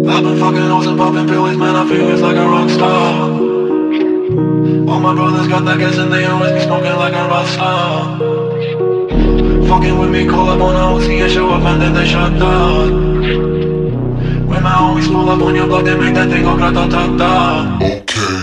I've been fucking hoes and popping pills, man, I feel it's like a rock star. All my brothers got that gas and they always be smoking like a rock star. Fucking with me, call up on a OC and show up and then they shut down. When my homies pull up on your block, they make that thing go grata-ta-ta. Okay.